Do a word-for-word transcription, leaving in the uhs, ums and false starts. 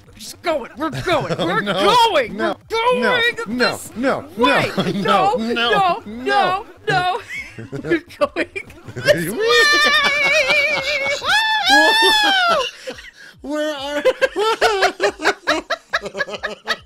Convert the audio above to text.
just going. We're going. We're no, going. No, We're going. no, this no, no, way. no, No, no, no, no, no, no. We're going this way. Where are...